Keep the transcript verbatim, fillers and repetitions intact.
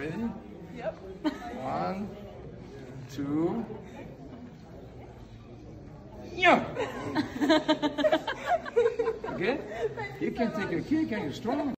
Ready? Yep. One, two. Yeah. Okay? You can take a kick and you're strong.